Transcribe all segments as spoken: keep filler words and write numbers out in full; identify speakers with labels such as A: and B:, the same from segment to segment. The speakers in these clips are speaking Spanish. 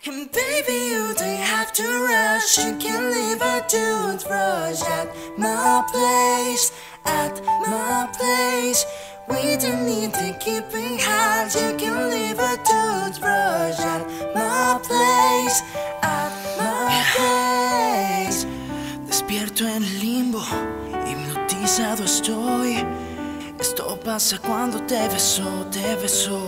A: And baby, you don't have to rush. You can leave a toothbrush at my place, at my place. We don't need to keep it hard. You can leave a toothbrush at my place, at my place. Despierto en el limbo, hipnotizado estoy. Esto pasa cuando te beso, te beso.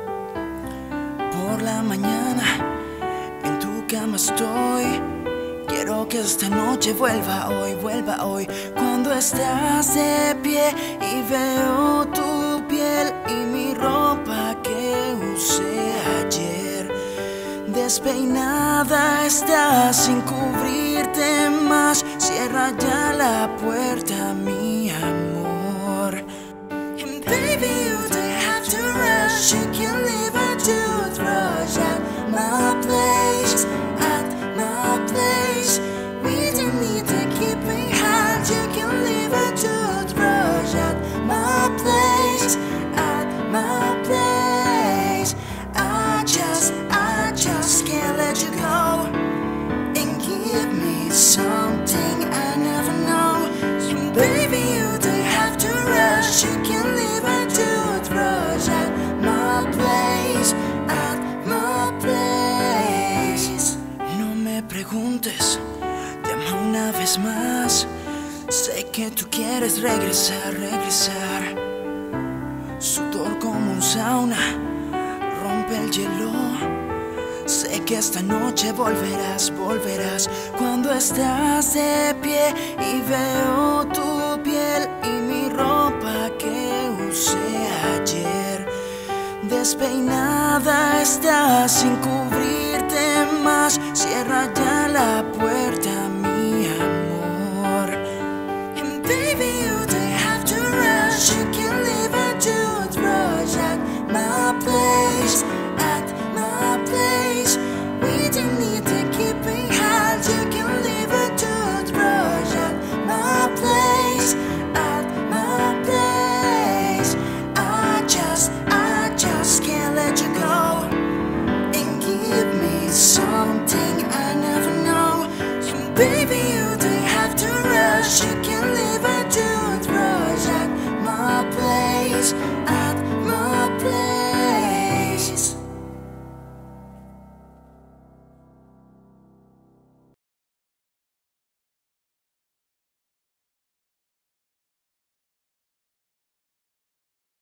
A: Por la mañana en tu cama estoy. Quiero que esta noche vuelva hoy, vuelva hoy. Cuando estás de pie y veo tu piel y mi ropa que usé ayer. Despeinada estás sin cubrirte más. Cierra ya la puerta, mi amor. And baby, you don't have to rush. You can leave a toothbrush at my place, at my place. We don't need to keep it hard. You can leave a toothbrush at my place, at my place. I just, I just can't let you go and give me something I never know. And baby, you don't have to rush. You can leave a toothbrush at my place, at my place. No me preguntes, llama una vez más. Sé que tú quieres regresar, regresar. Sudor como un sauna, rompe el hielo. Sé que esta noche volverás, volverás. Cuando estás de pie y veo tu piel y mi ropa que usé ayer. Despeinada estás sin cubrir.